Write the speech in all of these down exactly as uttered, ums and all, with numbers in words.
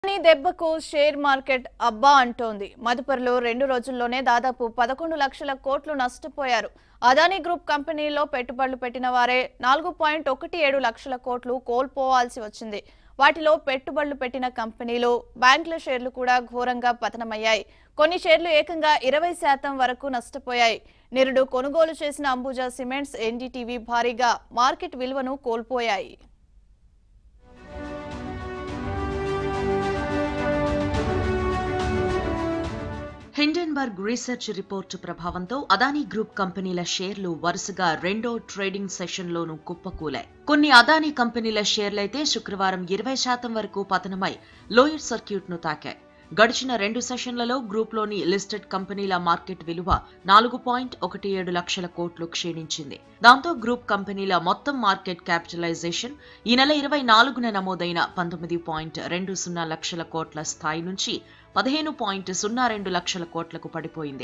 దెబ్బకు share market అబ్బా అంటోంది. మదుపర్లో రెండు రోజుల్లోనే దాదాపు పదకొండు లక్షల కోట్లు నష్టపోయారు. అదానీ గ్రూప్ కంపెనీలో పెట్టుబడులు పెట్టిన వారే నాలుగు పాయింట్ ఒకటి ఏడు లక్షల కోట్లు కోల్పోవాల్సి వచ్చింది. వాటిలో పెట్టుబడులు పెట్టిన కంపెనీలు, బ్యాంకుల షేర్లు కూడా ఘోరంగా పతనమయ్యాయి. కొన్ని షేర్లు ఏకంగా ఇరవై శాతం వరకు నష్టపోయాయి. నిరుడు కొనుగోలు చేసిన అంబుజా సిమెంట్స్, ఎన్డీటీవీ భారీగా మార్కెట్ విలువను కోల్పోయాయి. హిండెన్బర్గ్ రీసెర్చ్ రిపోర్టు ప్రభావంతో అదానీ గ్రూప్ కంపెనీల షేర్లు వరుసగా రెండో ట్రేడింగ్ సెషన్లోనూ కుప్పకూలాయి. కొన్ని అదానీ కంపెనీల షేర్లైతే శుక్రవారం ఇరవై శాతం వరకు పతనమై లోయర్ సర్క్యూట్ ను తాకాయి. గడిచిన రెండు సెషన్లలో గ్రూప్లోని లిస్టెడ్ కంపెనీల మార్కెట్ విలువ నాలుగు పాయింట్ ఒకటి ఏడు లక్షల కోట్లు క్షీణించింది. దాంతో గ్రూప్ కంపెనీల మొత్తం మార్కెట్ క్యాపిటలైజేషన్ ఈ నెల ఇరవై నాలుగున నమోదైన పంతొమ్మిది పాయింట్ రెండు సున్నా లక్షల కోట్ల స్థాయి నుంచి పదిహేను పాయింట్ సున్నా రెండు లక్షల కోట్లకు పడిపోయింది.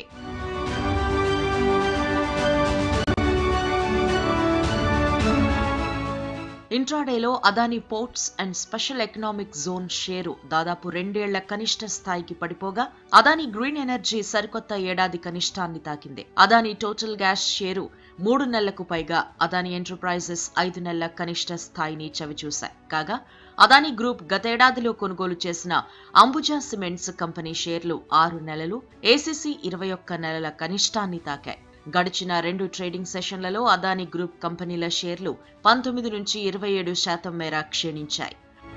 ఇంట్రాడేలో Adani ports and special economic zone share దాదాపు రెండేళ్ల కనిష్ట స్థాయికి పడిపోగా, అదానీ గ్రీన్ ఎనర్జీ సరికొత్త ఏడాది కనిష్టాన్ని తాకింది. అదానీ టోటల్ గ్యాస్ షేరు మూడు నెలలకు పైగా, అదానీ ఎంటర్ప్రైజెస్ ఐదు నెలల కనిష్ట స్థాయిని చవిచూశాయి. కాగా అదానీ గ్రూప్ గతేడాదిలో కొనుగోలు చేసిన అంబుజా సిమెంట్స్ కంపెనీ షేర్లు ఆరు నెలలు, ఏసీసీ ఇరవై ఒక్క నెలల కనిష్టాన్ని తాకాయి. గడిచిన రెండు ట్రేడింగ్ సెషన్లలో అదానీ గ్రూప్ కంపెనీల షేర్లు పంతొమ్మిది నుంచి ఇరవై ఏడు శాతం మేర క్షీణించాయి.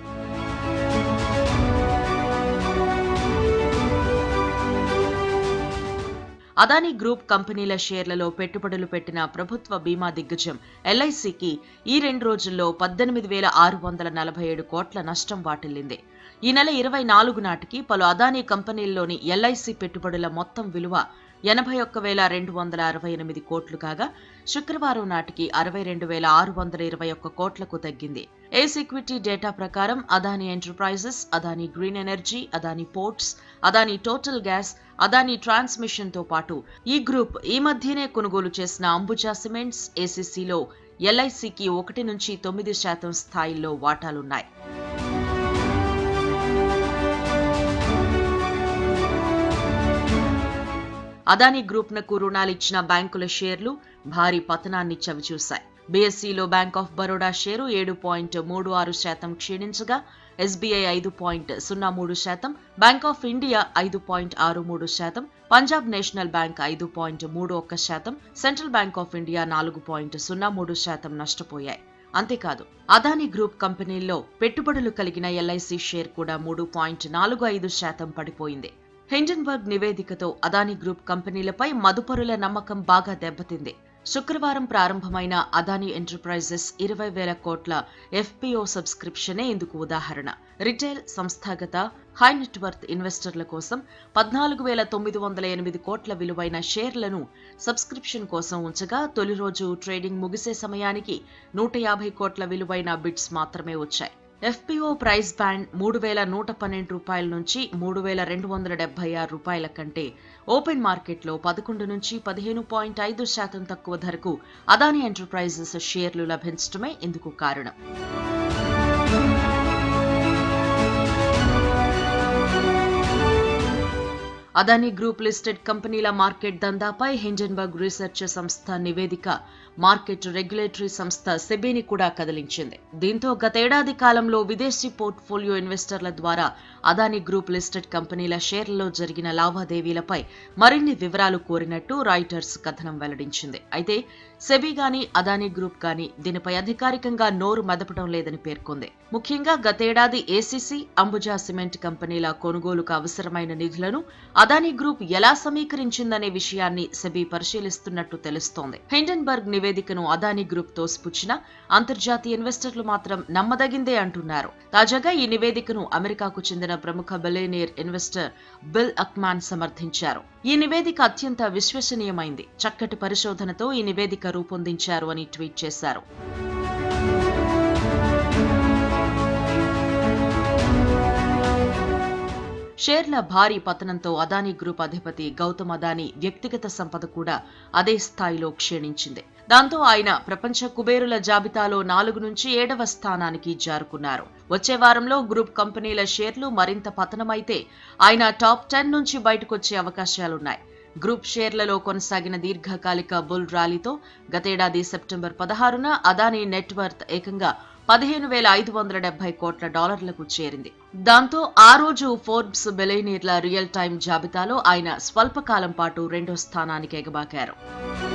అదానీ గ్రూప్ కంపెనీల షేర్లలో పెట్టుబడులు పెట్టిన ప్రభుత్వ బీమా దిగ్గజం ఎల్ఐసికి ఈ రెండు రోజుల్లో పద్దెనిమిది వేల ఆరు వందల నలభై ఏడు కోట్ల నష్టం వాటిల్లింది. ఈ నెల ఇరవై నాలుగు నాటికి పలు అదానీ కంపెనీల్లోని ఎల్ఐసి పెట్టుబడుల మొత్తం విలువ ఎనభై ఒక్క వేల రెండు వందల అరవై ఎనిమిది కోట్లు కాగా, శుక్రవారం నాటికి అరవై రెండు వేల ఆరు వందల ఇరవై ఒక్క కోట్లకు తగ్గింది. ఏస్ ఈక్విటీ డేటా ప్రకారం Adani enterprises, Adani green energy, Adani ports, Adani total gas, Adani transmission తో పాటు ఈ గ్రూప్ ఈ మధ్యనే కొనుగోలు చేసిన అంబుజా సిమెంట్స్, ఏసీసీలో ఎల్ఐసికి ఒకటి నుంచి తొమ్మిది శాతం స్థాయిల్లో వాటాలున్నాయి. అదానీ గ్రూప్ నకు రుణాలిచ్చిన బ్యాంకుల షేర్లు భారీ పతనాన్ని చవిచూశాయి. బీఎస్ఈలో బ్యాంక్ ఆఫ్ బరోడా షేరు ఏడు పాయింట్ మూడు ఆరు శాతం క్షీణించగా, ఎస్బీఐ ఐదు పాయింట్ సున్నా మూడు శాతం, బ్యాంక్ ఆఫ్ ఇండియా ఐదు పాయింట్ ఆరు మూడు శాతం, పంజాబ్ నేషనల్ బ్యాంక్ ఐదు పాయింట్ మూడు ఒక్క శాతం, సెంట్రల్ బ్యాంక్ ఆఫ్ ఇండియా నాలుగు పాయింట్ సున్నా మూడు శాతం నష్టపోయాయి. అంతేకాదు అదానీ గ్రూప్ కంపెనీల్లో పెట్టుబడులు కలిగిన ఎల్ఐసి షేర్ కూడా మూడు పాయింట్ నాలుగు ఐదు శాతం పడిపోయింది. హిండెన్బర్గ్ నివేదికతో అదానీ గ్రూప్ కంపెనీలపై మదుపరుల నమ్మకం బాగా దెబ్బతింది. శుక్రవారం ప్రారంభమైన అదానీ ఎంటర్ప్రైజెస్ ఇరవై వేల కోట్ల ఎఫ్పీఓ సబ్స్క్రిప్షనే ఇందుకు ఉదాహరణ. రిటైల్, సంస్థాగత, హై నెట్వర్త్ ఇన్వెస్టర్ల కోసం పద్నాలుగు వేల తొమ్మిది వందల ఎనిమిది కోట్ల విలువైన షేర్లను సబ్స్క్రిప్షన్ కోసం ఉంచగా, తొలి రోజు ట్రేడింగ్ ముగిసే సమయానికి నూట యాభై కోట్ల విలువైన బిడ్స్ మాత్రమే వచ్చాయి. ఎఫ్పీఓ ప్రైస్ బ్యాండ్ మూడు వేల నూట పన్నెండు రూపాయల నుంచి మూడు వేల రెండు వందల డెబ్బై ఆరు రూపాయల కంటే ఓపెన్ మార్కెట్లో పదకొండు నుంచి పదిహేను పాయింట్ ఐదు శాతం తక్కువ ధరకు అదానీ ఎంటర్ప్రైజెస్ షేర్లు లభించడమే ఇందుకు కారణం. అదానీ గ్రూప్ లిస్టెడ్ కంపెనీల మార్కెట్ దందాపై హిండెన్బర్గ్ రీసెర్చ్ సంస్థ నివేదిక మార్కెట్ రెగ్యులేటరీ సంస్థ సెబీని కూడా కదిలించింది. దీంతో గతేడాది కాలంలో విదేశీ పోర్ట్ఫోలియో ఇన్వెస్టర్ల ద్వారా అదానీ గ్రూప్ లిస్టెడ్ కంపెనీల షేర్లలో జరిగిన లావాదేవీలపై మరిన్ని వివరాలు కోరినట్టు రాయిటర్స్ కథనం వెల్లడించింది. అయితే సెబీ గాని అదానీ గ్రూప్ గాని దీనిపై అధికారికంగా నోరు మెదపడం లేదని పేర్కొంది. ముఖ్యంగా గతేడాది ఏసీసీ, అంబుజా సిమెంట్ కంపెనీల కొనుగోలుకు అవసరమైన నిధులను అదానీ గ్రూప్ ఎలా సమీకరించిందనే విషయాన్ని సెబీ పరిశీలిస్తున్నట్టు తెలుస్తోంది. హిండెన్బర్గ్ నివేదికను అదానీ గ్రూప్ తోసిపుచ్చినా అంతర్జాతీయ ఇన్వెస్టర్లు మాత్రం నమ్మదగిందే అంటున్నారు. తాజాగా ఈ నివేదికను అమెరికాకు చెందిన ప్రముఖ బిలియనీర్ ఇన్వెస్టర్ బిల్ అక్మాన్ సమర్థించారు. ఈ నివేదిక అత్యంత విశ్వసనీయమైంది, చక్కటి పరిశోధనతో ఈ నివేదిక రూపొందించారు అని ట్వీట్ చేశారు. షేర్ల భారీ పతనంతో అదానీ గ్రూప్ అధిపతి గౌతమ్ అదానీ వ్యక్తిగత సంపద కూడా అదే స్థాయిలో క్షీణించింది. దాంతో ఆయన ప్రపంచ కుబేరుల జాబితాలో నాలుగు నుంచి ఏడవ స్థానానికి జారుకున్నారు. వచ్చే వారంలో గ్రూప్ కంపెనీల షేర్లు మరింత పతనమైతే ఆయన టాప్ టెన్ నుంచి బయటకొచ్చే అవకాశాలున్నాయి. గ్రూప్ షేర్లలో కొనసాగిన దీర్ఘకాలిక బుల్ ర్యాలీతో గతేడాది సెప్టెంబర్ పదహారున అదానీ నెట్వర్త్ ఏకంగా పదిహేను వేల ఐదు వందల డెబ్బై కోట్ల డాలర్లకు చేరింది. దాంతో ఆ రోజు ఫోర్బ్స్ బిలియనీర్ల రియల్ టైమ్ జాబితాలో ఆయన స్వల్పకాలం పాటు రెండో స్థానానికి ఎగబాకారు.